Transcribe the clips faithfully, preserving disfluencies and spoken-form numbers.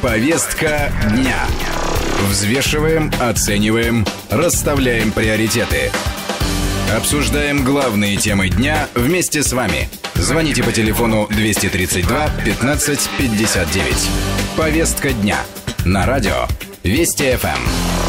Повестка дня. Взвешиваем, оцениваем, расставляем приоритеты. Обсуждаем главные темы дня вместе с вами. Звоните по телефону двести тридцать два пятнадцать пятьдесят девять. Повестка дня. На радио Вести эф эм.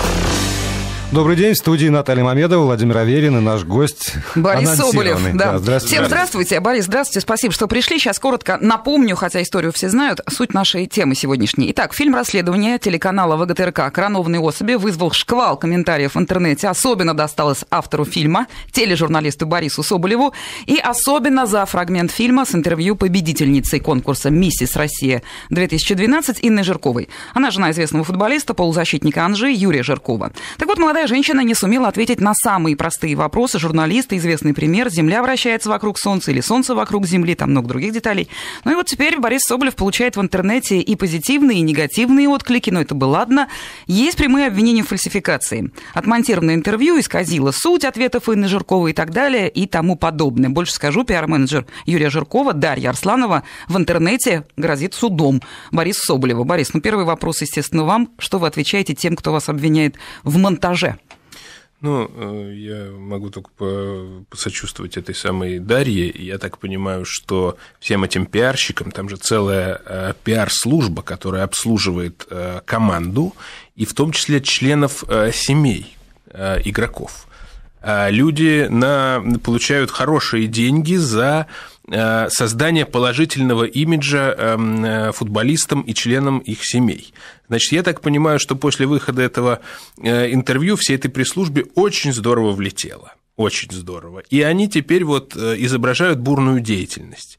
Добрый день, в студии Наталья Мамедова, Владимир Аверин и наш гость Борис Соболев. Да. Да, здравствуйте. Всем здравствуйте. Борис, здравствуйте, спасибо, что пришли. Сейчас коротко напомню, хотя историю все знают, суть нашей темы сегодняшней. Итак, фильм расследования телеканала вэ гэ тэ эр ка «Коронованные особи» вызвал шквал комментариев в интернете. Особенно досталось автору фильма, тележурналисту Борису Соболеву. И особенно за фрагмент фильма с интервью победительницей конкурса «Миссис Россия-две тысячи двенадцать» Инной Жирковой. Она жена известного футболиста, полузащитника Анжи Юрия Жиркова. Так вот, молодая женщина не сумела ответить на самые простые вопросы журналиста. Известный пример: Земля вращается вокруг Солнца или Солнце вокруг Земли, там много других деталей. Ну и вот теперь Борис Соболев получает в интернете и позитивные, и негативные отклики, но это бы ладно. Есть прямые обвинения в фальсификации. Отмонтированное интервью исказило суть ответов Инны Жирковой и так далее, и тому подобное. Больше скажу, пиар-менеджер Юрия Жиркова Дарья Арсланова в интернете грозит судом Борису Соболеву. Борис, ну первый вопрос, естественно, вам. Что вы отвечаете тем, кто вас обвиняет в монтаже? Ну, я могу только посочувствовать этой самой Дарье. Я так понимаю, что всем этим пиарщикам, там же целая пиар-служба, которая обслуживает команду, и в том числе членов семей игроков. Люди на, получают хорошие деньги за создание положительного имиджа футболистам и членам их семей. Значит, я так понимаю, что после выхода этого интервью всей этой пресс-службе очень здорово влетело. Очень здорово. И они теперь вот изображают бурную деятельность.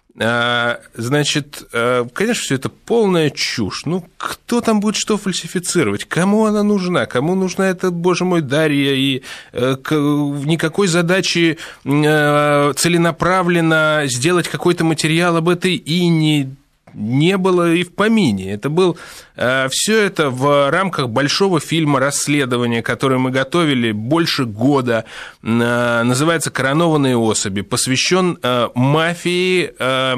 Значит, конечно, все это полная чушь. Ну, кто там будет что фальсифицировать? Кому она нужна? Кому нужна эта, боже мой, Дарья? И никакой задачи целенаправленно сделать какой-то материал об этой Инне не было и в помине. Это был все это в рамках большого фильма расследования, который мы готовили больше года. Называется «Коронованные особи», посвящен мафии,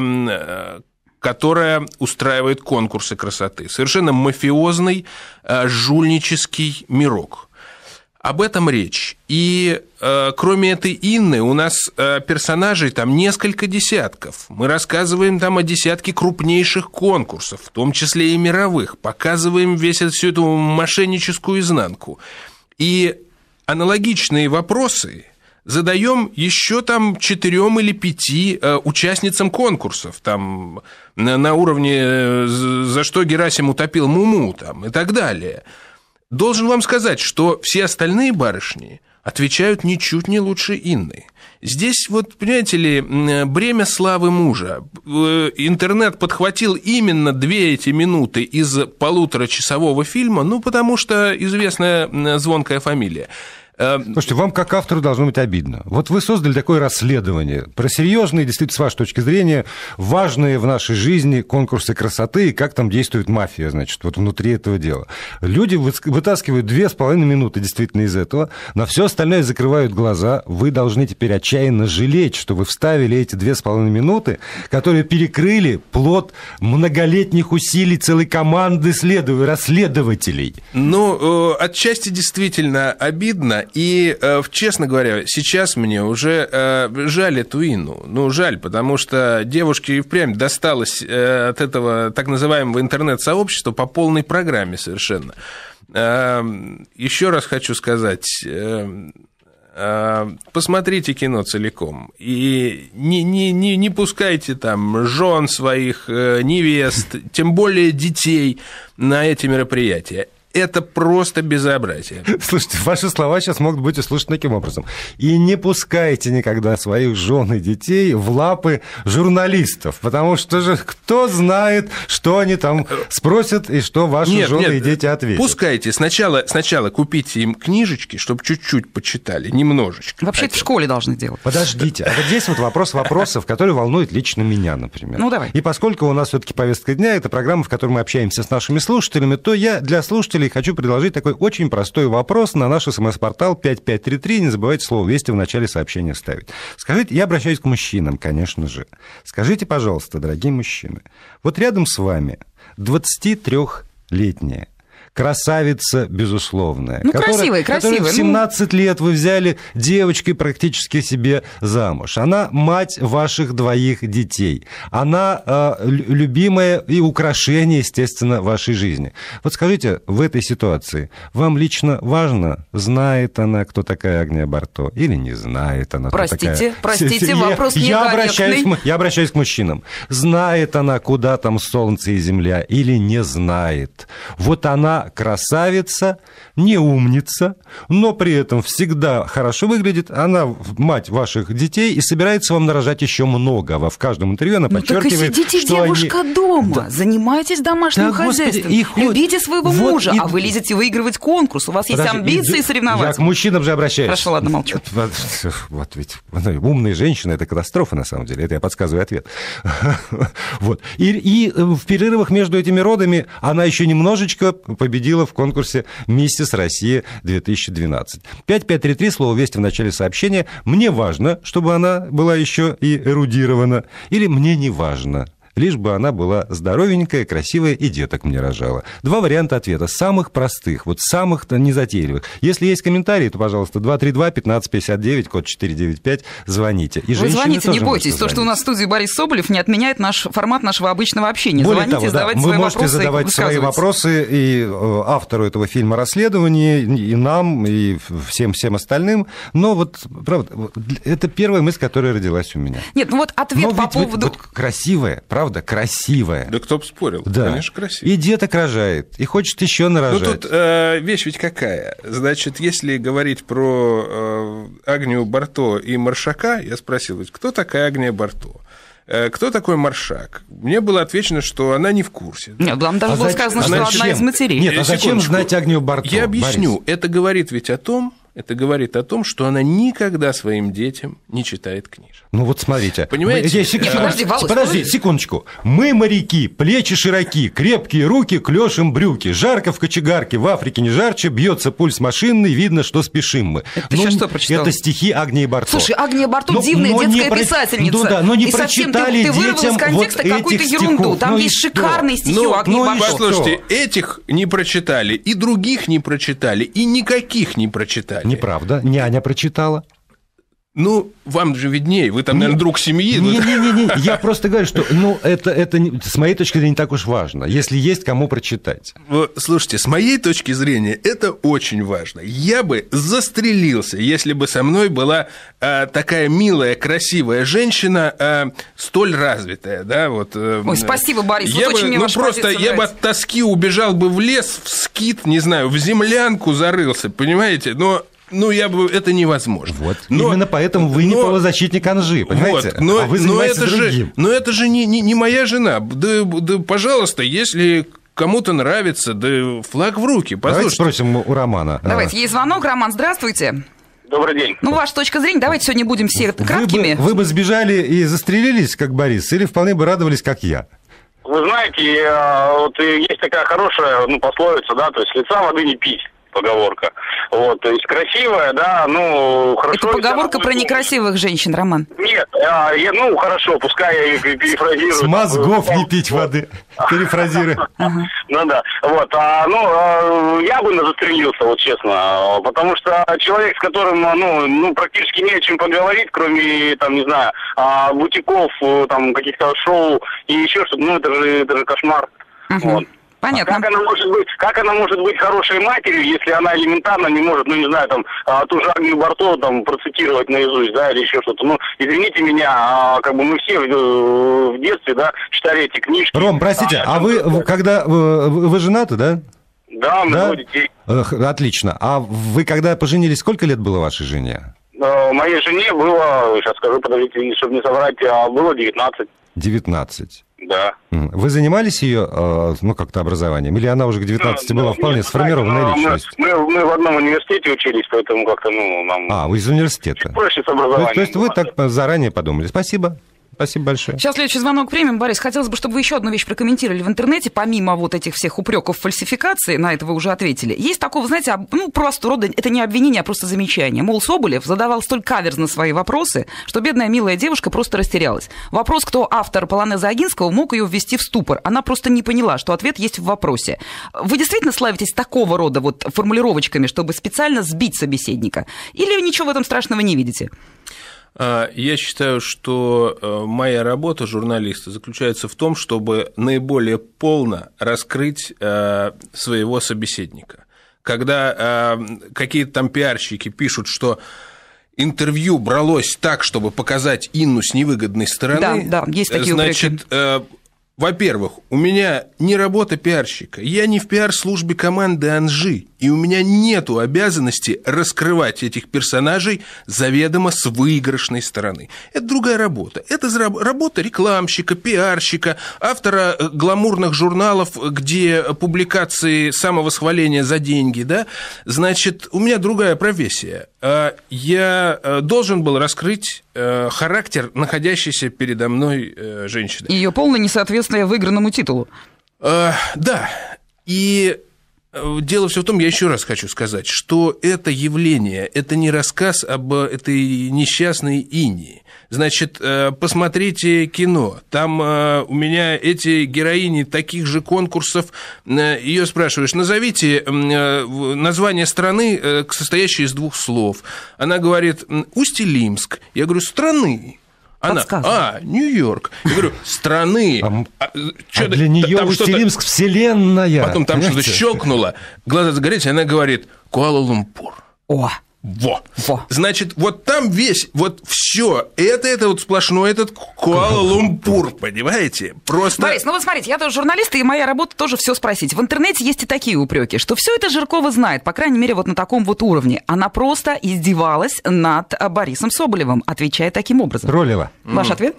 которая устраивает конкурсы красоты. Совершенно мафиозный, жульнический мирок. Об этом речь. И э, кроме этой Инны у нас э, персонажей там несколько десятков. Мы рассказываем там о десятке крупнейших конкурсов, в том числе и мировых. Показываем весь эту, всю эту мошенническую изнанку. И аналогичные вопросы задаем еще там четырем или пяти э, участницам конкурсов. Там на, на уровне э, «За что Герасим утопил Муму» там, и так далее. Должен вам сказать, что все остальные барышни отвечают ничуть не лучше Инны. Здесь, вот, понимаете ли, бремя славы мужа. Интернет подхватил именно две эти минуты из полуторачасового фильма, ну, потому что известная звонкая фамилия. Слушайте, вам как автору должно быть обидно. Вот вы создали такое расследование про серьезные, действительно, с вашей точки зрения, важные в нашей жизни конкурсы красоты и как там действует мафия, значит, вот внутри этого дела. Люди вытаскивают две с половиной минуты действительно из этого, на все остальное закрывают глаза. Вы должны теперь отчаянно жалеть, что вы вставили эти две с половиной минуты, которые перекрыли плод многолетних усилий целой команды следов... расследователей. Ну, отчасти действительно обидно. И, честно говоря, сейчас мне уже жаль эту Инну. Ну, жаль, потому что девушке и впрямь досталось от этого так называемого интернет-сообщества по полной программе совершенно. Еще раз хочу сказать, посмотрите кино целиком и не, не, не, не пускайте там жен своих, невест, тем более детей на эти мероприятия. Это просто безобразие. Слушайте, ваши слова сейчас могут быть услышаны таким образом. И не пускайте никогда своих жен и детей в лапы журналистов, потому что же кто знает, что они там спросят и что ваши нет, жены нет, и дети ответят. Пускайте. Сначала, сначала купите им книжечки, чтобы чуть-чуть почитали, немножечко. Вообще-то в школе должны делать. Подождите, а вот здесь вот вопрос вопросов, который волнует лично меня, например. Ну, давай. И поскольку у нас все-таки повестка дня, это программа, в которой мы общаемся с нашими слушателями, то я для слушателей хочу предложить такой очень простой вопрос на наш смс-портал пять пять три три. Не забывайте слово «Вести» в начале сообщения ставить. Скажите, я обращаюсь к мужчинам, конечно же. Скажите, пожалуйста, дорогие мужчины, вот рядом с вами двадцатитрёхлетняя летняя. Красавица, безусловная. Ну, которая, красивая, красивая. Которую в семнадцать ну... лет вы взяли девочкой практически себе замуж. Она мать ваших двоих детей. Она э, любимая и украшение, естественно, вашей жизни. Вот скажите, в этой ситуации вам лично важно, знает она, кто такая Агния Барто, или не знает она, простите, кто такая... Простите, простите, вопрос я, некорректный. Обращаюсь, я обращаюсь к мужчинам. Знает она, куда там солнце и земля, или не знает? Вот она красавица, не умница, но при этом всегда хорошо выглядит. Она мать ваших детей и собирается вам нарожать еще много. В каждом интервью она ну, подчеркивает, так и сидите, что девушка, они... дома, да. занимайтесь домашним да, хозяйством, Господи, их... любите своего вот мужа, и... а вы лезете выигрывать конкурс, у вас есть Подожди, амбиции и... соревноваться. Я к мужчинам же обращаюсь. Хорошо, ладно, молчу. Вот, вот ведь умные женщины – это катастрофа, на самом деле. Это я подсказываю ответ. Вот. И, и в перерывах между этими родами она еще немножечко победила в конкурсе «Миссис Россия две тысячи двенадцать». пять пять три три, слово «Вести» в начале сообщения. Мне важно, чтобы она была еще и эрудирована. Или мне не важно. Лишь бы она была здоровенькая, красивая и деток мне рожала. Два варианта ответа. Самых простых, вот самых незатейливых. Если есть комментарии, то, пожалуйста, два три два пятнадцать пятьдесят девять, код четыре девять пять, звоните. И вы звоните, не бойтесь. То, что у нас в студии Борис Соболев, не отменяет наш формат нашего обычного общения. Более звоните, того, задавайте да, свои вы можете вопросы задавать свои вопросы и автору этого фильма «Расследование», и нам, и всем-всем остальным. Но вот, правда, это первая мысль, которая родилась у меня. Нет, ну вот ответ Но по ведь, поводу... Вот, вот красивая, правда? Правда, красивая. Да кто бы спорил, да. Конечно, красивая. И деток рожает, и хочет еще нарожать. Ну, тут э, вещь ведь какая. Значит, если говорить про э, Агнию Барто и Маршака, я спросил, кто такая Агния Барто? Кто такой Маршак? Мне было отвечено, что она не в курсе. Нет, там даже а было сказано, что зачем? одна из матерей. Нет, а зачем знать Агнию Барто? Я объясню. Борис. Это говорит ведь о том, это говорит о том, что она никогда своим детям не читает книжек. Ну вот смотрите. Понимаете? Мы, сек... Нет, подожди, Володь, подожди, подожди, секундочку. Мы моряки, плечи широки, крепкие руки, клешем брюки. Жарко в кочегарке, в Африке не жарче, бьется пульс машинный, видно, что спешим мы. Это ты ну, сейчас что прочитал? Это стихи Агнии Барто. Слушай, Агния Барто но, дивная но детская про... писательница. Ну да, но не и совсем прочитали ты, ты вырвал из контекста вот какую-то ерунду. стихов. Там ну есть шикарные стихи ну, у Агнии ну, Барто. Послушайте, этих не прочитали, и других не прочитали, и никаких не прочитали. Неправда, няня прочитала. Ну, вам же виднее, вы там, наверное, друг семьи. Не-не-не, я просто говорю, что ну, это, это с моей точки зрения не так уж важно, если есть кому прочитать. Слушайте, с моей точки зрения это очень важно. Я бы застрелился, если бы со мной была а, такая милая, красивая женщина, а, столь развитая. Да, вот, Ой, спасибо, Борис, я вот бы, очень мне ну, ваша просто позиция я бы нравится. от тоски убежал бы в лес, в скит, не знаю, в землянку зарылся, понимаете, но... Ну, я бы... Это невозможно. Вот. Но, Именно поэтому вы не но, правозащитник Анжи, понимаете? Вот, но, а вы но занимаетесь это другим. Же, но это же не, не, не моя жена. Да, да, пожалуйста, если кому-то нравится, да флаг в руки. Послушайте. Давайте спросим у Романа. Давайте, есть звонок. Роман, здравствуйте. Добрый день. Ну, ваша точка зрения, давайте сегодня будем все краткими. Вы бы, вы бы сбежали и застрелились, как Борис, или вполне бы радовались, как я? Вы знаете, вот есть такая хорошая, ну, пословица, да, то есть лица воды не пить. Поговорка. Вот, то есть красивая, да, ну, хорошо. Это поговорка про некрасивых женщин, Роман. Нет, а, я, ну, хорошо, пускай я их перефразирую. С мозгов не пить воды, перефразируя. Ну да, вот, а, ну, я бы застрелился, вот честно, потому что человек, с которым, ну, ну, практически не о чем поговорить, кроме, там, не знаю, бутиков, там, каких-то шоу и еще что-то, ну, это же, это же кошмар. Вот. Понятно. А как она может быть, как она может быть хорошей матерью, если она элементарно не может, ну не знаю, там ту же Агнию Барто там процитировать наизусть, да, или еще что-то. Ну, извините меня, как бы мы все в, в детстве, да, читали эти книжки. Ром, простите, а, а вы, когда вы, вы женаты, да? Да, у меня двое детей. Отлично. А вы когда поженились, сколько лет было вашей жене? Моей жене было, сейчас скажу, подождите, чтобы не соврать, было девятнадцать. девятнадцать. Да. Вы занимались ее, ну, как-то образованием? Или она уже к девятнадцати была вполне сформированная личность? Мы, мы, мы в одном университете учились, поэтому как-то, ну, нам... А, вы из университета. Проще с образованием. То, то есть вы так заранее подумали. Спасибо. Спасибо большое. Сейчас следующий звонок примем. Борис, хотелось бы, чтобы вы еще одну вещь прокомментировали в интернете, помимо вот этих всех упреков фальсификации, на это вы уже ответили. Есть такого, знаете, ну, просто рода, это не обвинение, а просто замечание. Мол, Соболев задавал столь каверзно свои вопросы, что бедная милая девушка просто растерялась. Вопрос, кто автор полонезы Огинского, мог ее ввести в ступор. Она просто не поняла, что ответ есть в вопросе. Вы действительно славитесь такого рода вот формулировочками, чтобы специально сбить собеседника? Или ничего в этом страшного не видите? Я считаю, что моя работа журналиста заключается в том, чтобы наиболее полно раскрыть своего собеседника. Когда какие-то там пиарщики пишут, что интервью бралось так, чтобы показать Инну с невыгодной стороны, да, да, есть такие значит, упреки. Во-первых, у меня не работа пиарщика, я не в пиар-службе команды «Анжи», и у меня нету обязанности раскрывать этих персонажей заведомо с выигрышной стороны. Это другая работа. Это работа рекламщика, пиарщика, автора гламурных журналов, где публикации самовосхваления за деньги, да? Значит, у меня другая профессия. Я должен был раскрыть характер находящейся передо мной женщины. Ее полное несоответствие выигранному титулу. Да, и... Дело все в том, я еще раз хочу сказать, что это явление, это не рассказ об этой несчастной Инне. Значит, посмотрите кино. Там у меня эти героини таких же конкурсов. Ее спрашиваешь, назовите название страны, состоящее из двух слов. Она говорит, Усть-Илимск. Я говорю, страны. Она, а, Нью-Йорк. Я говорю, страны. А, а, а для нее Усть-Илимск вселенная. Потом там понимаете? Что-то щелкнуло, глаза загорелись, и она говорит, Куала-Лумпур. О, Во. Во. Значит, вот там весь, вот все, это, это вот сплошной этот Куала-Лумпур, понимаете? Просто... Борис, ну вот смотрите, я тоже журналист, и моя работа тоже все спросить. В интернете есть и такие упреки, что все это Жиркова знает, по крайней мере, вот на таком вот уровне. Она просто издевалась над Борисом Соболевым, отвечая таким образом. Троллила. Ваш ответ?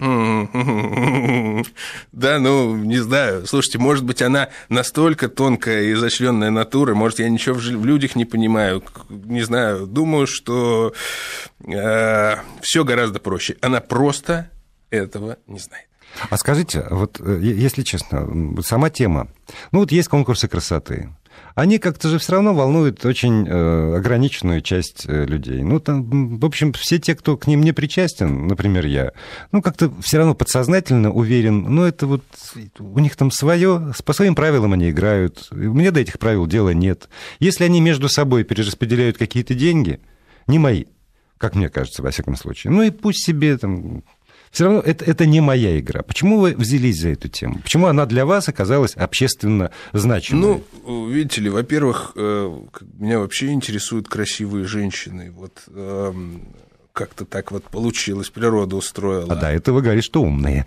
Да, ну, не знаю. Слушайте, может быть, она настолько тонкая и изощренная натура, может, я ничего в людях не понимаю, не знаю, думаю, что э, все гораздо проще. Она просто этого не знает. А скажите, вот если честно, сама тема, ну вот есть конкурсы красоты, они как-то же все равно волнуют очень э, ограниченную часть э, людей. Ну, там, в общем, все те, кто к ним не причастен, например, я, ну, как-то все равно подсознательно уверен, ну, это вот у них там свое, по своим правилам они играют, мне до этих правил дела нет. Если они между собой перераспределяют какие-то деньги, не мои, как мне кажется, во всяком случае, ну, и пусть себе там... Все равно это, это не моя игра. Почему вы взялись за эту тему? Почему она для вас оказалась общественно значимой? Ну, видите ли, во-первых, меня вообще интересуют красивые женщины. Вот как-то так вот получилось, природа устроила. А до этого говоришь, что умные.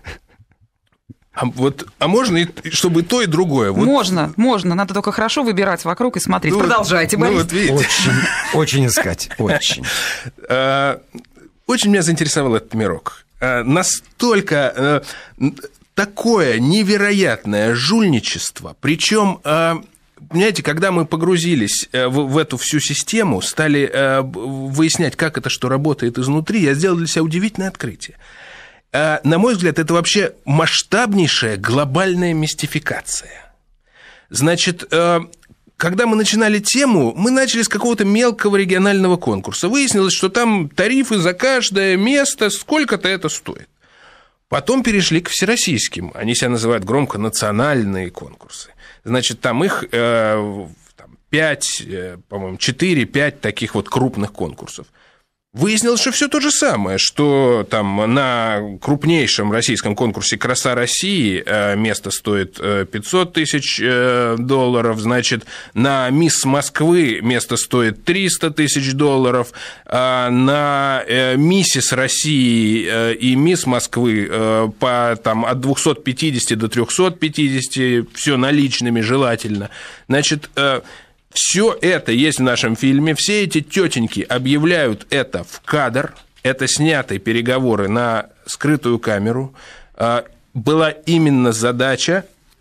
А, вот, а можно, чтобы и то, и другое? Вот... Можно, можно. Надо только хорошо выбирать вокруг и смотреть. Ну, продолжайте, Борис. Ну, вот видите. Очень, очень искать, очень. Очень меня заинтересовал этот мирок. Настолько такое невероятное жульничество. Причем, понимаете, когда мы погрузились в эту всю систему, стали выяснять, как это что работает изнутри, я сделал для себя удивительное открытие. На мой взгляд, это вообще масштабнейшая глобальная мистификация. Значит, когда мы начинали тему, мы начали с какого-то мелкого регионального конкурса. Выяснилось, что там тарифы за каждое место, сколько-то это стоит. Потом перешли к всероссийским. Они себя называют громко национальные конкурсы. Значит, там их э, там, пять, э, по-моему, четыре-пять таких вот крупных конкурсов. Выяснилось, что все то же самое, что там на крупнейшем российском конкурсе «Краса России» место стоит пятьсот тысяч долларов, значит, на «Мисс Москвы» место стоит триста тысяч долларов, а на «Миссис России» и «Мисс Москвы» по, там, от двухсот пятидесяти до трехсот пятидесяти, все наличными желательно, значит... Все это есть в нашем фильме, все эти тетеньки объявляют это в кадр, это снятые переговоры на скрытую камеру. Была именно задача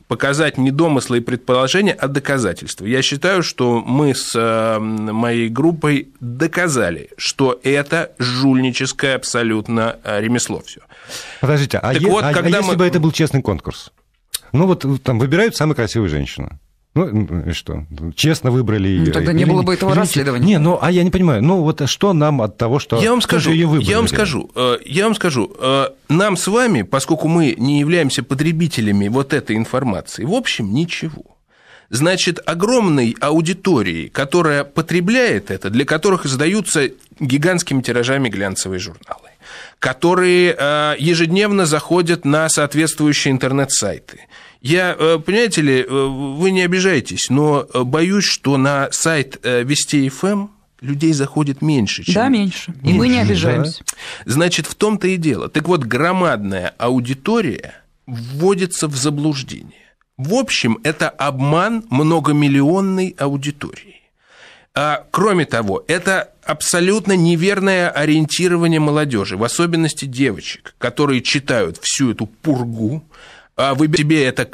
показать не домыслы и предположения, а доказательства. Я считаю, что мы с моей группой доказали, что это жульническое абсолютно ремесло все. Подождите, а, е- вот, а, а если мы... бы это был честный конкурс? Ну вот там выбирают самую красивую женщину. Ну, и что? Честно выбрали ее. Ну, тогда не или, было бы этого или, расследования. Не, ну, а я не понимаю, ну, вот что нам от того, что я вам скажу, ее выбрали? Я вам скажу, я вам скажу, нам с вами, поскольку мы не являемся потребителями вот этой информации, в общем, ничего. Значит, огромной аудитории, которая потребляет это, для которых издаются гигантскими тиражами глянцевые журналы, которые ежедневно заходят на соответствующие интернет-сайты. Я, понимаете ли, вы не обижайтесь, но боюсь, что на сайт Вести эф эм людей заходит меньше, чем... Да, меньше. И меньше, мы не обижаемся. Да. Значит, в том-то и дело. Так вот, громадная аудитория вводится в заблуждение. В общем, это обман многомиллионной аудитории. А, кроме того, это абсолютно неверное ориентирование молодежи, в особенности девочек, которые читают всю эту пургу, выберите себе это,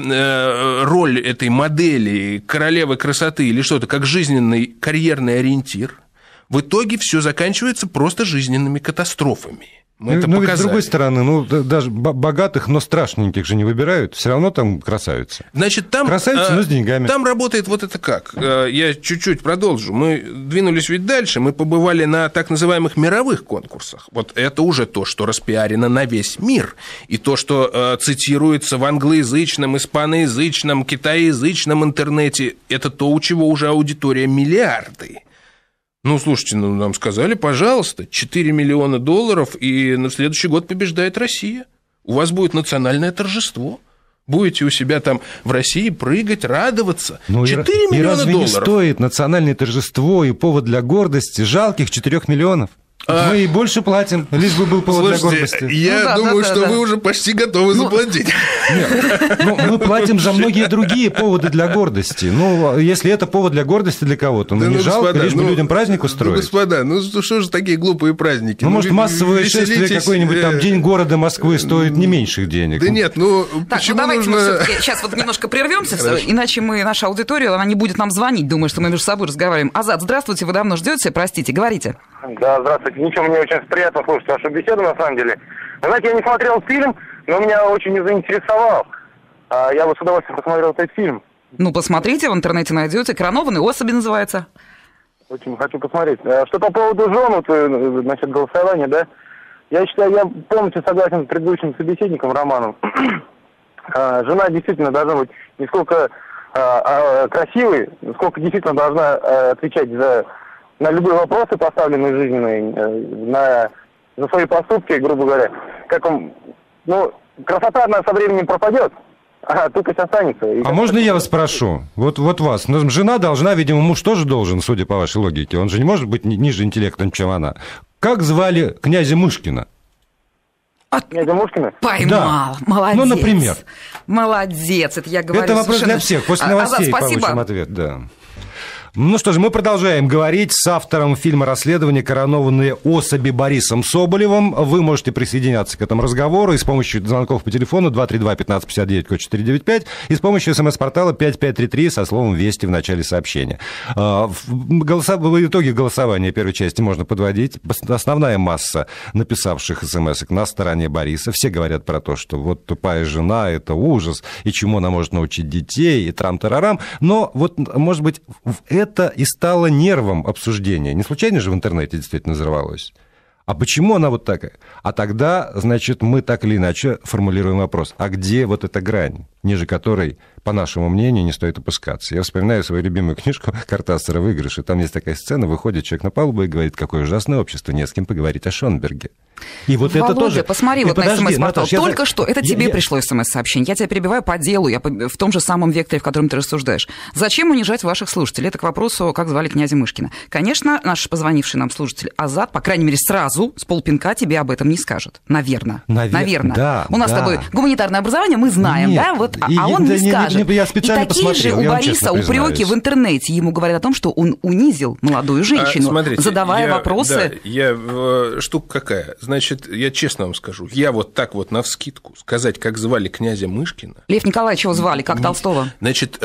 роль этой модели, королевы красоты или что-то, как жизненный карьерный ориентир, в итоге все заканчивается просто жизненными катастрофами. Мы ну, это но показали. Ведь с другой стороны, ну, даже богатых, но страшненьких же не выбирают, все равно там красавицы. Значит, там, красавицы, но с деньгами. Там работает вот это как. Я чуть-чуть продолжу. Мы двинулись ведь дальше, мы побывали на так называемых мировых конкурсах. Вот это уже то, что распиарено на весь мир, и то, что цитируется в англоязычном, испаноязычном, китаеязычном интернете, это то, у чего уже аудитория миллиарды. Ну, слушайте, ну, нам сказали, пожалуйста, четыре миллиона долларов, и на следующий год побеждает Россия. У вас будет национальное торжество. Будете у себя там в России прыгать, радоваться. Ну, четыре и, миллиона и разве долларов. Не стоит национальное торжество и повод для гордости жалких четырех миллионов? А... Мы и больше платим, лишь бы был повод Слушайте, для гордости. Я ну, да, думаю, да, что да, вы да. уже почти готовы ну, заплатить. Нет, ну, мы платим за многие другие поводы для гордости. Ну, если это повод для гордости для кого-то, ну, да, не ну, жалко, господа, лишь бы ну, людям праздник устроить. Ну, господа, ну что же такие глупые праздники? Ну, ну может, массовое веселитесь... шествие какой-нибудь там День города Москвы стоит не меньших денег. Да нет, ну так, почему ну, давайте нужно... мы все-таки сейчас вот немножко прервемся, иначе мы, наша аудитория, она не будет нам звонить, думая, что мы между собой разговариваем. Азат, здравствуйте, вы давно ждете, простите, говорите. Да, здравствуйте. Ничего, мне очень приятно слушать вашу беседу, на самом деле. Вы знаете, я не смотрел фильм, но меня очень заинтересовал. Я бы с удовольствием посмотрел этот фильм. Ну, посмотрите, в интернете найдете. «Коронованные особи» называется. Очень хочу посмотреть. Что по поводу жен, вот, значит, голосования, да? Я считаю, я полностью согласен с предыдущим собеседником Романом. Жена действительно должна быть не сколько красивой, сколько действительно должна отвечать за... на любые вопросы, поставленные жизненные, на, на свои поступки, грубо говоря. Как он, ну, красота, она со временем пропадет, а тупость останется. И а можно я вас спрошу? Вот, вот вас. Ну, жена должна, видимо, муж тоже должен, судя по вашей логике. Он же не может быть ниже интеллектом, чем она. Как звали князя Мышкина? Князя Мышкина? Поймал. Да. Молодец. Ну, например. Молодец. Это я говорю Это вопрос совершенно... для всех. После новостей Азат, получим ответ, да. Ну что ж, мы продолжаем говорить с автором фильма расследования «Коронованные особи» Борисом Соболевым. Вы можете присоединяться к этому разговору и с помощью звонков по телефону два три два пятнадцать пятьдесят девять, код четыре девять пять, и с помощью смс-портала пять пять три три со словом «Вести» в начале сообщения. В итоге голосования первой части можно подводить. Основная масса написавших смс-ок на стороне Бориса. Все говорят про то, что вот тупая жена – это ужас, и чему она может научить детей, и трам-тарарам. Но вот, может быть, в этом это и стало нервом обсуждения. Не случайно же в интернете действительно взорвалось. А почему она вот такая? А тогда, значит, мы так или иначе формулируем вопрос. А где вот эта грань, ниже которой, по нашему мнению, не стоит опускаться? Я вспоминаю свою любимую книжку Кортасара «Выигрыш», и там есть такая сцена, выходит человек на палубу и говорит, какое ужасное общество, не с кем поговорить о Шонберге. И вот Володя, это тоже... посмотри и вот подожди, на смс-портал. Наташ, Только я... что, это тебе я... пришло смс-сообщение. Я тебя перебиваю по делу, я в том же самом векторе, в котором ты рассуждаешь. Зачем унижать ваших слушателей? Это к вопросу, как звали князя Мышкина. Конечно, наш позвонивший нам слушатель Азат, по крайней мере, сразу с полпинка тебе об этом не скажет. Наверное. Навер... Наверное. Да, У нас да. с тобой гуманитарное образование, мы знаем, Нет, да? Вот, и, а он да, не не, скажет. Не, не, я специально и такие посмотрел, же у Бориса упреки в интернете. Ему говорят о том, что он унизил молодую женщину, а, смотрите, задавая я, вопросы. Да, я, штука какая. Значит, значит, я честно вам скажу, я вот так вот навскидку сказать, как звали князя Мышкина... Лев Николаевич его звали, как Толстого. Значит,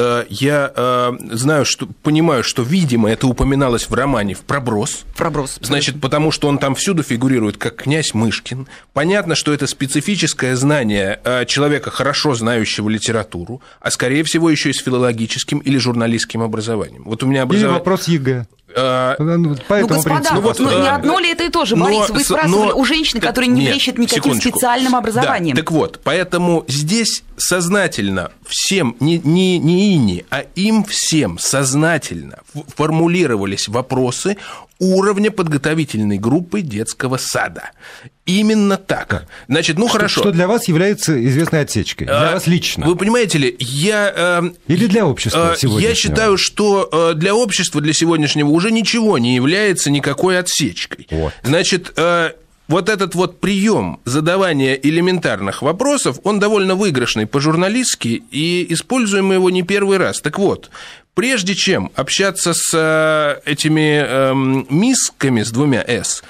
я знаю, что, понимаю, что, видимо, это упоминалось в романе «В проброс». В проброс. Значит, потому что он там всюду фигурирует как князь Мышкин. Понятно, что это специфическое знание человека, хорошо знающего литературу, а, скорее всего, еще и с филологическим или журналистским образованием. Вот у меня образование... Или вопрос ЕГЭ. А, ну, господа, ну, вот, ну, не одно ли это и то же, Борис? Вы спрашивали но, у женщины, которая не блещет никаким секундочку. специальным образованием. Да, так вот, поэтому здесь сознательно всем, не, не, не ини, а им всем сознательно формулировались вопросы уровня подготовительной группы детского сада. Именно так. Значит, ну что, хорошо. Что для вас является известной отсечкой? Для а, вас лично? Вы понимаете ли, я... Э, Или для общества э, сегодняшнего? Я считаю, что э, для общества, для сегодняшнего уже ничего не является никакой отсечкой. Вот. Значит... Э, Вот этот вот прием задавания элементарных вопросов, он довольно выигрышный по-журналистски, и используем мы его не первый раз. Так вот, прежде чем общаться с этими эм, мисками с двумя «с»,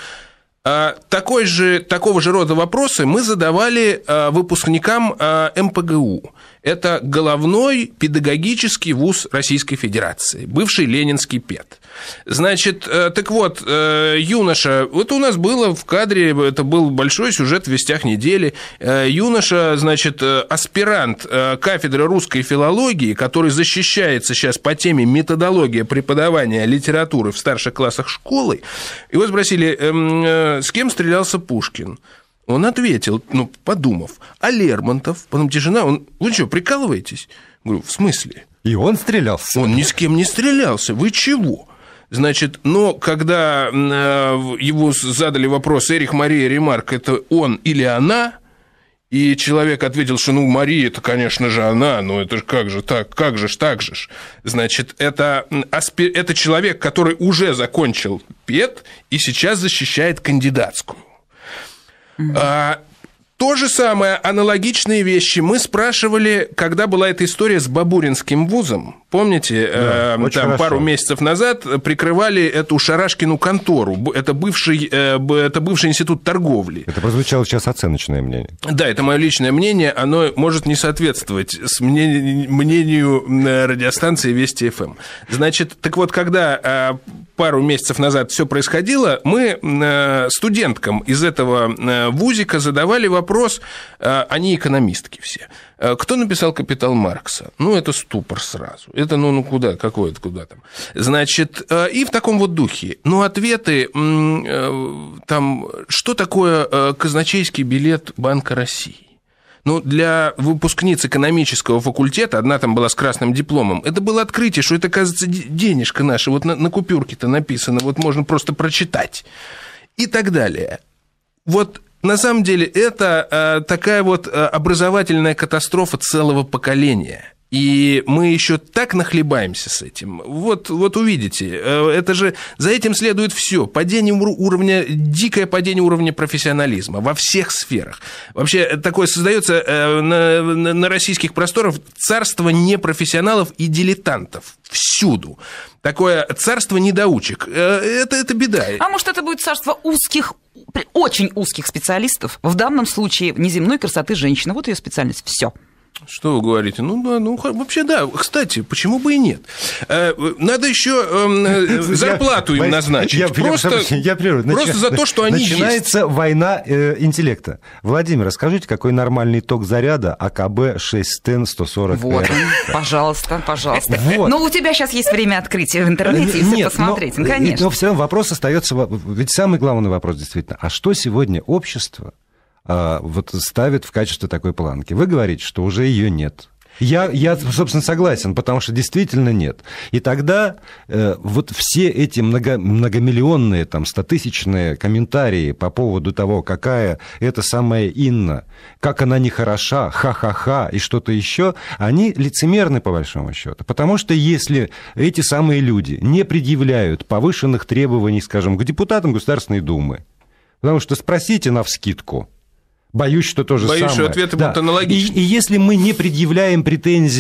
такой же, такого же рода вопросы мы задавали выпускникам эм пэ гэ у. Это головной педагогический вуз Российской Федерации, бывший Ленинский пед. Значит, так вот, юноша, вот у нас было в кадре, это был большой сюжет в «Вестях недели», юноша, значит, аспирант кафедры русской филологии, который защищается сейчас по теме методология преподавания литературы в старших классах школы, его спросили, с кем стрелялся Пушкин? Он ответил, ну, подумав, а Лермонтов, потом тишина, он, вы что, прикалываетесь? Говорю, в смысле? И он стрелялся? Он ни с кем не стрелялся, вы чего? Значит, но когда его задали вопрос, Эрих Мария Ремарк, это он или она? И человек ответил, что, ну, Мария, это, конечно же, она, ну, это же как же так, как же ж так же ж. Значит, это, это человек, который уже закончил пед и сейчас защищает кандидатскую. Mm-hmm. А, то же самое, аналогичные вещи мы спрашивали, когда была эта история с Бабуринским вузом. Помните, да, э, там хорошо. Пару месяцев назад прикрывали эту Шарашкину контору. Это бывший, э, это бывший институт торговли. Это прозвучало сейчас оценочное мнение. Да, это мое личное мнение. Оно может не соответствовать с мнению, мнению радиостанции Вести эф эм. Значит, так вот, когда э, пару месяцев назад все происходило, мы э, студенткам из этого э, вузика задавали вопрос, э, они экономистки все. Кто написал «Капитал» Маркса? Ну, это ступор сразу. Это, ну, ну куда, какое это, куда там? Значит, и в таком вот духе. Ну, ответы, там, что такое казначейский билет Банка России? Ну, для выпускниц экономического факультета, одна там была с красным дипломом, это было открытие, что это, кажется, денежка наша, вот на, на купюрке-то написано, вот можно просто прочитать. И так далее. Вот... На самом деле, это э, такая вот э, образовательная катастрофа целого поколения. И мы еще так нахлебаемся с этим. Вот, вот увидите, э, это же за этим следует все. Падение уровня, дикое падение уровня профессионализма во всех сферах. Вообще такое создается э, на, на российских просторах царство непрофессионалов и дилетантов. Всюду. Такое царство недоучек. Это, это беда. А может, это будет царство узких, очень узких специалистов? В данном случае неземной красоты женщины. Вот ее специальность. Все. Что вы говорите? Ну, да, ну, вообще, да. Кстати, почему бы и нет? Надо еще зарплату им назначить. Я, просто я, я, я просто за то, что они Начинается есть. война э, интеллекта. Владимир, расскажите, какой нормальный ток заряда а ка бэ шесть тен сто сорок? Вот, пожалуйста, пожалуйста. Вот. Но у тебя сейчас есть время открыть в интернете и все посмотреть. Но, ну, конечно. Но все равно вопрос остается, ведь самый главный вопрос действительно, а что сегодня общество вот ставит в качестве такой планки? Вы говорите, что уже ее нет. Я, я, собственно, согласен, потому что действительно нет. И тогда э, вот все эти много, многомиллионные, там, стотысячные комментарии по поводу того, какая это самая Инна, как она нехороша, ха-ха-ха и что-то еще, они лицемерны, по большому счету. Потому что если эти самые люди не предъявляют повышенных требований, скажем, к депутатам Государственной Думы, потому что спросите навскидку, боюсь, что то же Боюсь, самое. Боюсь, что ответы да. будут аналогичны. И, и если мы не предъявляем претензии к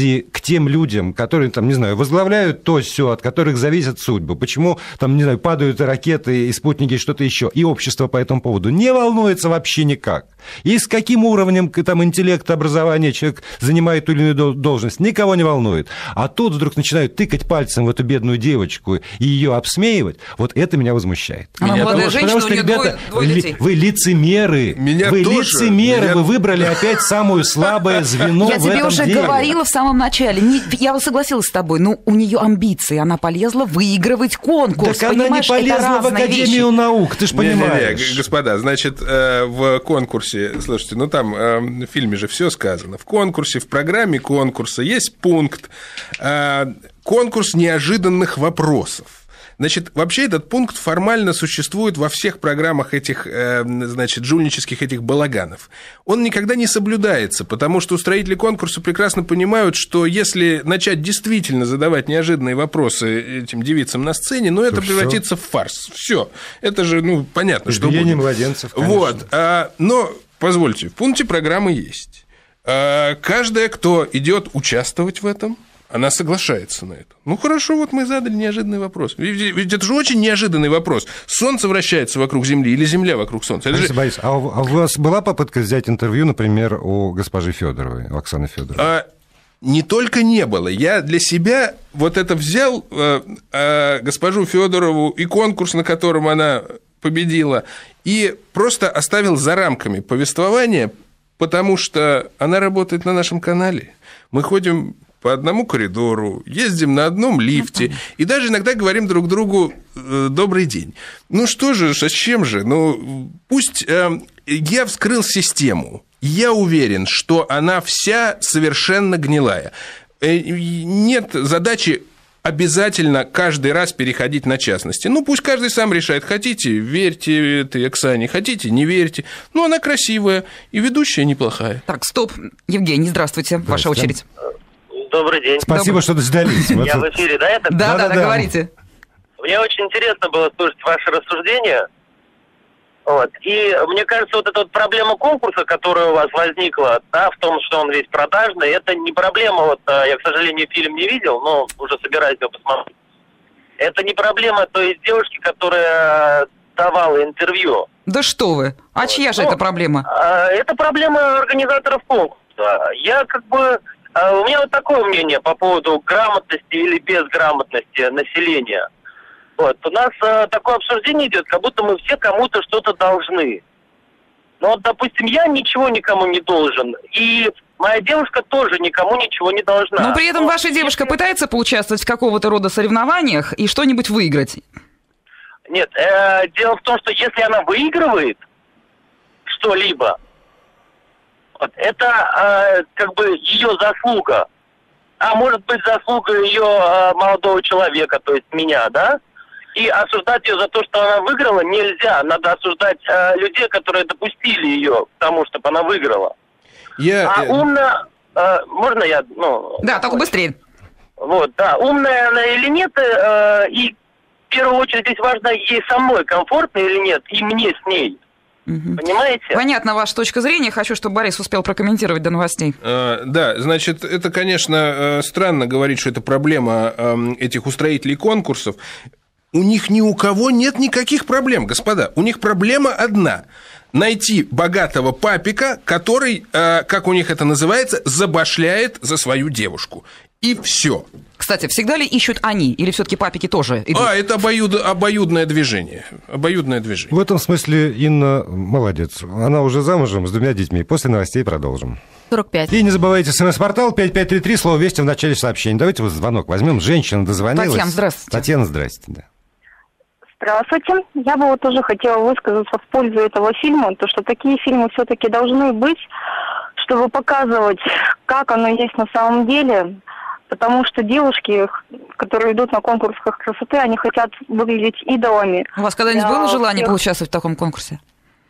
тем людям, которые, там, не знаю, возглавляют то сё, от которых зависят судьбы, почему, там, не знаю, падают ракеты и спутники, и что-то еще, и общество по этому поводу не волнуется вообще никак. И с каким уровнем там, интеллекта, образования человек занимает ту или иную должность, никого не волнует. А тут вдруг начинают тыкать пальцем в эту бедную девочку и ее обсмеивать. Вот это меня возмущает. Она меня молодая потому, женщина, потому что, у нее ребята, двое, двое детей. Вы лицемеры. Меня вы тоже. лицемеры. Меня... Вы выбрали опять самое слабое звено в Я этом тебе уже деле. говорила в самом начале. Не, я согласилась с тобой. Ну, у нее амбиции. Она полезла выигрывать конкурс. Так она не полезла в Академию вещи. наук, ты ж понимаешь. Не-не-не, господа, значит, в конкурсе, слушайте, ну там в фильме же все сказано. В конкурсе, в программе конкурса есть пункт «Конкурс неожиданных вопросов». Значит, вообще этот пункт формально существует во всех программах этих, значит, жульнических этих балаганов. Он никогда не соблюдается, потому что устроители конкурса прекрасно понимают, что если начать действительно задавать неожиданные вопросы этим девицам на сцене, ну, это то превратится в фарс. Все. Это же, ну, понятно, что будет. Младенцев, конечно. Вот. А, но, позвольте, в пункте программы есть. А, каждая, кто идет участвовать в этом, она соглашается на это. Ну, хорошо, вот мы задали неожиданный вопрос. Ведь это же очень неожиданный вопрос. Солнце вращается вокруг Земли или Земля вокруг Солнца? Борис, же... Борис, а у вас была попытка взять интервью, например, у госпожи Федоровой, у Оксаны Федоровой? А, не только не было. Я для себя вот это взял, а, а, госпожу Федорову и конкурс, на котором она победила, и просто оставил за рамками повествования, потому что она работает на нашем канале. Мы ходим по одному коридору, ездим на одном лифте, и даже иногда говорим друг другу «добрый день». Ну что же, с чем же? Ну, пусть э, я вскрыл систему, я уверен, что она вся совершенно гнилая. Э, нет задачи обязательно каждый раз переходить на частности. Ну, пусть каждый сам решает. Хотите, верьте этой Оксане, хотите, не верьте. Ну, она красивая, и ведущая неплохая. Так, стоп. Евгений, здравствуйте. Здравствуйте. Ваша очередь. Добрый день. Спасибо, Добрый. что дождались. Я в эфире, да? Это? Да, да, да, Да-да-да. говорите. Мне очень интересно было слушать ваши рассуждения. Вот. И мне кажется, вот эта вот проблема конкурса, которая у вас возникла, да, в том, что он весь продажный, это не проблема, вот я, к сожалению, фильм не видел, но уже собираюсь его посмотреть. Это не проблема той девушки, которая давала интервью. Да что вы. А чья же Ну, это проблема? Это проблема организаторов конкурса. Я как бы... У меня вот такое мнение по поводу грамотности или безграмотности населения. Вот. У нас а, такое обсуждение идет, как будто мы все кому-то что-то должны. Но вот, допустим, я ничего никому не должен, и моя девушка тоже никому ничего не должна. Но при этом Но ваша девушка если... пытается поучаствовать в какого-то рода соревнованиях и что-нибудь выиграть. Нет, э, дело в том, что если она выигрывает что-либо, вот, это э, как бы ее заслуга. А может быть заслуга ее э, молодого человека, то есть меня, да? И осуждать ее за то, что она выиграла, нельзя. Надо осуждать э, людей, которые допустили ее к тому, чтобы она выиграла. Я... А умно... Э, можно я... Ну, Да, только быстрее. Вот, да. Умная она или нет, э, и в первую очередь здесь важно, ей со мной комфортно или нет, и мне с ней. Угу. Понимаете? Понятна ваша точка зрения. Хочу, чтобы Борис успел прокомментировать до новостей. Да, значит, это, конечно, странно говорить, что это проблема этих устроителей конкурсов. У них ни у кого нет никаких проблем, господа. У них проблема одна – найти богатого папика, который, как у них это называется, забашляет за свою девушку. И все. Кстати, всегда ли ищут они? Или все-таки папики тоже идут? А, это обоюд... обоюдное движение. Обоюдное движение. В этом смысле Инна молодец. Она уже замужем с двумя детьми. После новостей продолжим. сорок пять. И не забывайте, смс-портал пять пять три три, слово «Вести» в начале сообщения. Давайте вот звонок возьмем. Женщина дозвонилась. Татьяна, здравствуйте. Татьяна, здрасте. Да. Здравствуйте. Я бы вот тоже хотела высказаться в пользу этого фильма, то что такие фильмы все-таки должны быть, чтобы показывать, как оно есть на самом деле. Потому что девушки, которые идут на конкурсах красоты, они хотят выглядеть идолами. У вас когда-нибудь Я было желание всех... поучаствовать в таком конкурсе?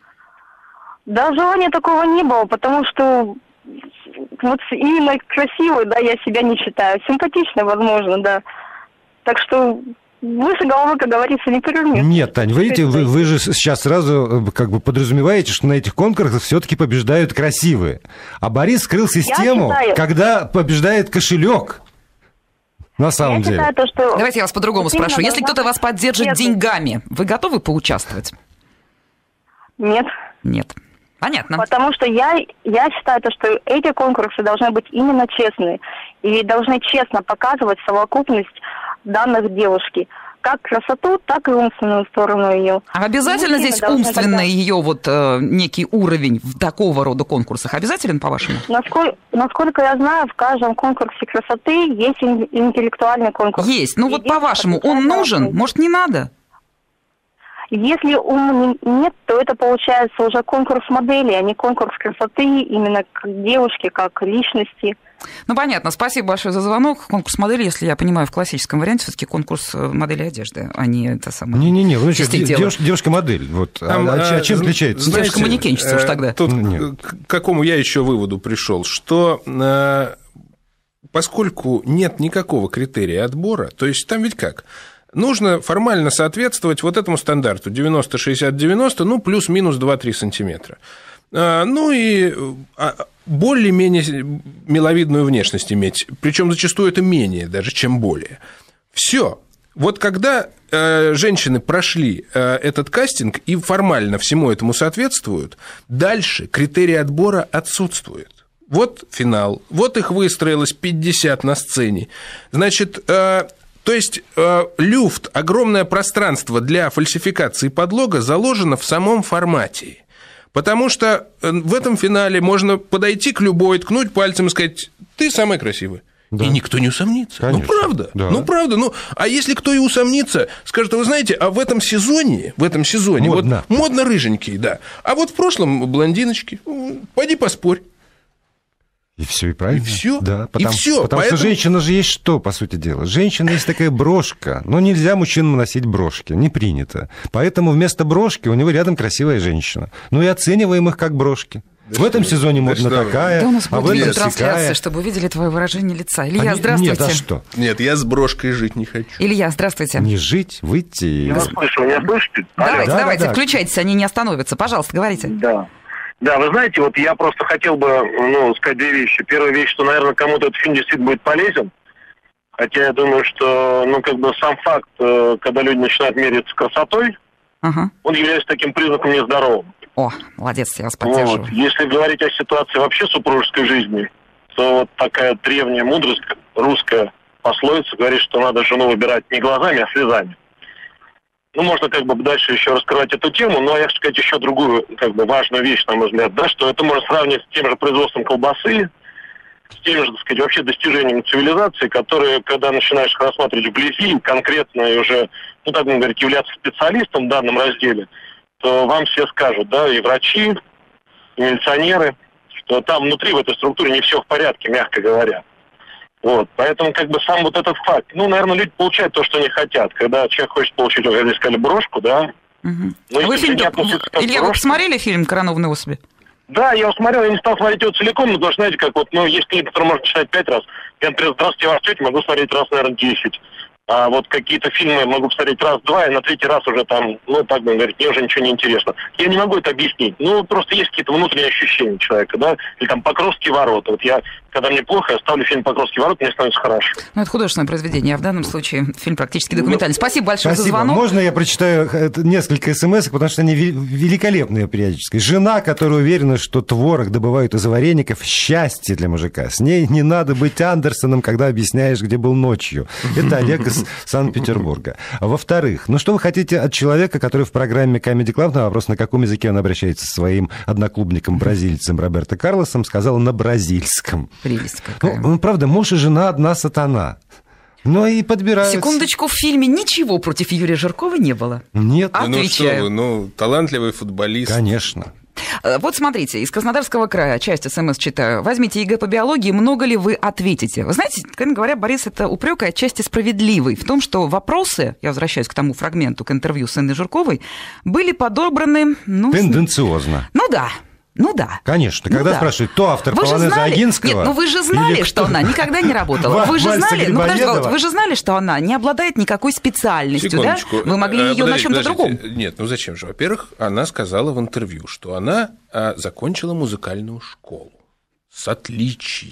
Да, желания такого не было, потому что вот именно красивой, да, я себя не считаю. Симпатичной, возможно, да. Так что выше головы, как говорится, не прыгнешь. Нет, Тань, вы видите, вы, вы же сейчас сразу как бы подразумеваете, что на этих конкурсах все-таки побеждают красивые. А Борис скрыл систему, когда побеждает кошелек. На самом я деле. считаю, то, что Давайте я вас по-другому именно спрошу. Если должна кто-то вас быть поддержит честность. деньгами, вы готовы поучаствовать? Нет. Нет. Понятно. Потому что я, я считаю, то, что эти конкурсы должны быть именно честные. И должны честно показывать совокупность данных девушки. Как красоту, так и умственную сторону ее. А обязательно Мужчины здесь должны умственный тогда- ее вот э, некий уровень в такого рода конкурсах? Обязателен, по-вашему? Насколько, насколько я знаю, в каждом конкурсе красоты есть ин- интеллектуальный конкурс. Есть. Ну И вот девушка по-вашему, он отвечает на нужен? вопросы. Может, не надо? Если ум не- нет, то это получается уже конкурс модели, а не конкурс красоты, именно как девушки, как личности. Ну, понятно. Спасибо большое за звонок. Конкурс модели, если я понимаю, в классическом варианте все-таки конкурс модели одежды, а не это самое. Не-не-не, вы значит, частей тела. девушка, девушка-модель. Вот. Там, а, а а, чем зн- отличается? знаете, Девушка-манекенщица уж э, тогда. Тут Нет. к какому я еще выводу пришел, что э, поскольку нет никакого критерия отбора, то есть там ведь как? Нужно формально соответствовать вот этому стандарту девяносто шестьдесят девяносто, ну, плюс-минус два-три сантиметра. А, ну и а, более-менее миловидную внешность иметь, причем зачастую это менее даже, чем более. Все. Вот когда э, женщины прошли э, этот кастинг и формально всему этому соответствуют, дальше критерий отбора отсутствует. Вот финал, вот их выстроилось пятьдесят на сцене. Значит, э, то есть э, люфт, огромное пространство для фальсификации и подлога заложено в самом формате. Потому что в этом финале можно подойти к любой, ткнуть пальцем и сказать: ты самая красивая. Да. И никто не усомнится. Конечно. Ну, правда. Да. Ну, правда. Ну, а если кто и усомнится, скажет: вы знаете, а в этом сезоне, в этом сезоне модно. Вот, модно рыженькие, да. А вот в прошлом блондиночки. Пойди поспорь. И все, и правильно. И всё. Да, И потому, всё. потому Поэтому- что женщина же есть что, по сути дела? Женщина есть такая брошка, но нельзя мужчинам носить брошки, не принято. Поэтому вместо брошки у него рядом красивая женщина. Ну и оцениваем их как брошки. В этом сезоне модно что вы. такая, Да у нас а в будет этом трансляция, сякая. чтобы увидели твое выражение лица. А Илья, не- здравствуйте. Нет, а что? Нет, я с брошкой жить не хочу. Илья, здравствуйте. Не жить, выйти. Я вас слышу, меня слышите? Давайте, Да, давайте, да, да. включайтесь, они не остановятся. Пожалуйста, говорите. Да. Да, вы знаете, вот я просто хотел бы, ну, сказать две вещи. Первая вещь, что, наверное, кому-то этот фильм действительно будет полезен. Хотя я думаю, что, ну, как бы сам факт, э, когда люди начинают мериться красотой, Ага. он является таким признаком нездоровым. О, молодец, я вас поддерживаю. Вот. Если говорить о ситуации вообще супружеской жизни, то вот такая древняя мудрость, русская пословица, говорит, что надо жену выбирать не глазами, а слезами. Ну, можно как бы дальше еще раскрывать эту тему, но я хочу сказать еще другую, как бы, важную вещь, на мой взгляд, да, что это можно сравнивать с тем же производством колбасы, с теми же, так сказать, вообще достижениями цивилизации, которые, когда начинаешь их рассматривать вблизи, конкретно и уже, ну, так говорить, являться специалистом в данном разделе, то вам все скажут, да, и врачи, и милиционеры, что там внутри в этой структуре не все в порядке, мягко говоря. Вот, поэтому как бы сам вот этот факт, ну, наверное, люди получают то, что они хотят. Когда человек хочет получить, как вы сказали, брошку, да. Мгм. Ну, А вы если фильм, не относиться к Илья, вы брошке- посмотрели фильм «Коронованные особи»? Да, я его смотрел, я не стал смотреть его целиком, но, потому что, знаете, как вот, ну, есть книги, которые можно читать пять раз. Я, например, «Здравствуйте, ваш тетя» могу смотреть раз, наверное, десять. А вот какие-то фильмы могу посмотреть раз-два, и на третий раз уже там, ну, так бы говорить, мне уже ничего не интересно. Я не могу это объяснить. Ну, просто есть какие-то внутренние ощущения человека, да, или там «Покровские ворота». Вот я, когда мне плохо, я ставлю фильм «Покровские ворота», мне становится хорошо. Ну, это художественное произведение, а в данном случае фильм практически документальный. Спасибо большое за Спасибо. звонок. Можно я прочитаю это несколько смс, потому что они ве- великолепные периодически. Жена, которая уверена, что творог добывают из вареников, счастье для мужика. С ней не надо быть Андерсоном, когда объясняешь, где был ночью. Это Олег из Санкт-Петербурга. Во-вторых, ну что вы хотите от человека, который в программе Comedy Club на вопрос, на каком языке он обращается со своим одноклубником-бразильцем Роберто Карлосом, сказал на бразильском. Прелесть какая. Ну, правда, муж и жена одна сатана. Ну и подбираются. Секундочку, в фильме ничего против Юрия Жиркова не было. Нет, А? Ну что Отвечаю. вы, ну, талантливый футболист. конечно. Э, Вот смотрите, из Краснодарского края, часть СМС читаю. Возьмите ЕГЭ по биологии, много ли вы ответите? Вы знаете, откровенно говоря, Борис, это упрек и отчасти справедливый в том, что вопросы, я возвращаюсь к тому фрагменту, к интервью с Инной Жирковой, были подобраны... Ну, с- Тенденциозно. ну да, ну да. Конечно. Ну Когда да. спрашивают, кто автор Вы же полонеза знали- Агинского? Нет, ну вы же знали, или что кто? она никогда не работала. Ва- Вы же Вальса знали, ну подождите, Грибоедова? Володь, вы же знали, что она не обладает никакой специальностью, да? Секундочку. Вы могли Э, ее на подождите, чем-то другом. подождите. Нет, ну зачем же? Во-первых, она сказала в интервью, что она а, закончила музыкальную школу с отличием.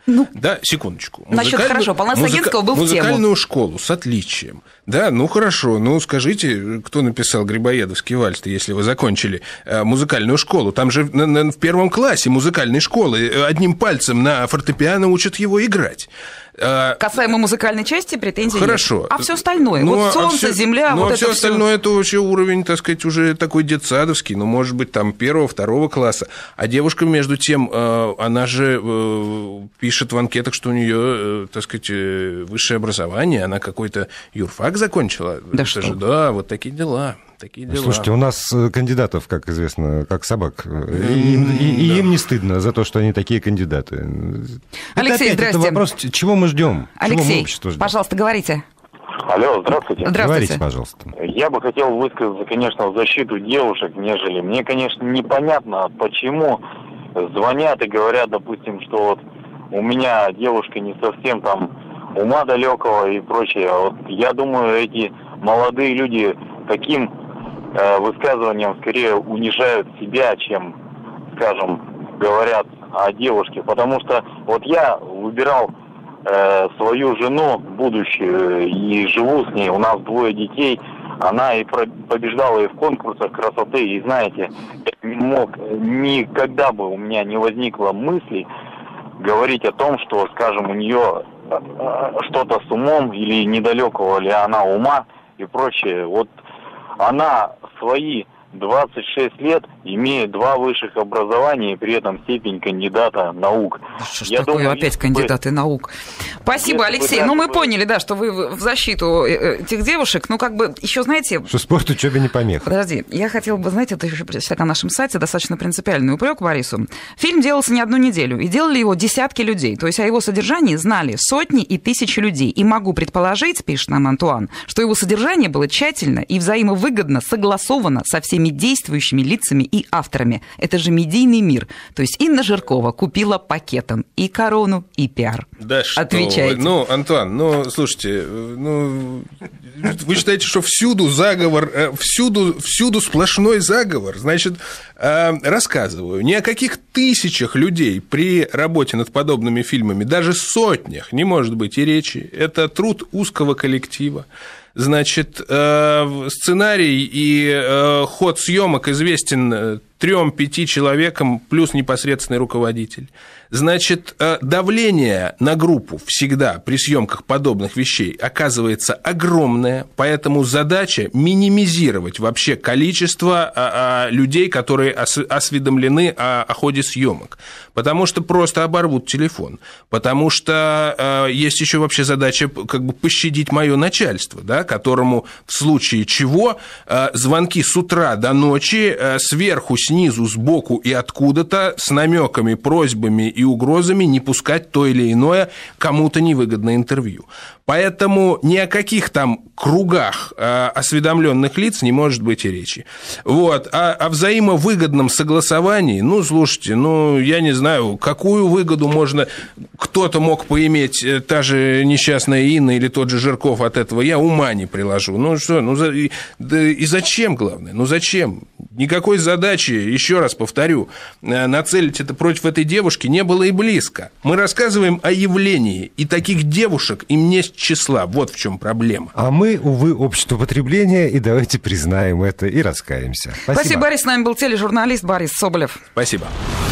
Ну, да, секундочку. Насчет хорошо, Полнас Агинского был в тему. Музыкальную школу с отличием. Да, ну хорошо, ну скажите, кто написал Грибоедовский вальс, если вы закончили музыкальную школу? Там же в первом классе музыкальной школы одним пальцем на фортепиано учат его играть. Касаемо музыкальной части, претензий Хорошо. Нет. А все остальное, ну, вот солнце, а все, земля, ну, вот а это все все остальное, это вообще уровень, так сказать, уже такой детсадовский, ну, может быть, там первого, второго класса. А девушка, между тем, она же пишет в анкетах, что у нее, так сказать, высшее образование, она какой-то юрфак закончила. Да это что? Же, да, вот такие дела. Такие дела. Слушайте, у нас кандидатов, как известно, как собак. И, им, и, и да. им не стыдно за то, что они такие кандидаты. Алексей, это опять, здрасте. Это вопрос, чего мы ждем? Алексей, чего мы общество ждем? пожалуйста, говорите. Алло, здравствуйте. Здравствуйте. Говорите, пожалуйста. Я бы хотел высказаться, конечно, в защиту девушек, нежели... Мне, конечно, непонятно, почему звонят и говорят, допустим, что вот у меня девушка не совсем там ума далекого и прочее. Вот я думаю, эти молодые люди таким э, высказыванием скорее унижают себя, чем, скажем, говорят о девушке. Потому что вот я выбирал э, свою жену будущую и живу с ней, у нас двое детей. Она и побеждала и в конкурсах красоты, и знаете, я не мог, никогда бы у меня не возникло мысли говорить о том, что, скажем, у нее что-то с умом или недалекого ли она ума и прочее. Вот она свои двадцать шесть лет имеет два высших образования и при этом степень кандидата наук. Что ж Я такое, думаю, опять если кандидаты бы... наук. Спасибо, если Алексей. бы, Ну, мы бы... поняли, да, что вы в защиту этих девушек. Ну, как бы, еще, знаете... Что спорт учебе не помеха. Подожди, я хотела бы, знаете, это еще прочитать на нашем сайте, достаточно принципиальный упрек Борису. Фильм делался не одну неделю, и делали его десятки людей. То есть о его содержании знали сотни и тысячи людей. И могу предположить, пишет нам Антуан, что его содержание было тщательно и взаимовыгодно согласовано со всеми действующими лицами и авторами. Это же медийный мир. То есть Инна Жиркова купила пакетом и корону, и пиар. Да что Отвечайте. вы. Ну, Антуан, ну, слушайте, ну, вы считаете, что всюду заговор, всюду, всюду сплошной заговор? Значит, рассказываю, ни о каких тысячах людей при работе над подобными фильмами, даже сотнях не может быть и речи. Это труд узкого коллектива. Значит, сценарий и ход съемок известен трем-пяти человекам плюс непосредственный руководитель. Значит, давление на группу всегда при съемках подобных вещей оказывается огромное, поэтому задача минимизировать вообще количество людей, которые осведомлены о ходе съемок, потому что просто оборвут телефон, потому что есть еще вообще задача как бы пощадить мое начальство, да, которому в случае чего звонки с утра до ночи сверху, снизу, сбоку и откуда-то с намеками, просьбами и угрозами не пускать то или иное кому-то невыгодное интервью. Поэтому ни о каких там кругах э, осведомленных лиц не может быть и речи. Вот. А о взаимовыгодном согласовании, ну, слушайте, ну, я не знаю, какую выгоду можно... Кто-то мог поиметь, та же несчастная Инна или тот же Жирков от этого, я ума не приложу. Ну, что, ну, за... да, и зачем, главное? Ну, зачем? Никакой задачи, еще раз повторю, нацелить это против этой девушки не было и близко. Мы рассказываем о явлении, и таких девушек им не числа. Вот в чем проблема. А мы, увы, общество потребления, и давайте признаем это и раскаемся. Спасибо. Спасибо, Борис. С нами был тележурналист Борис Соболев. Спасибо.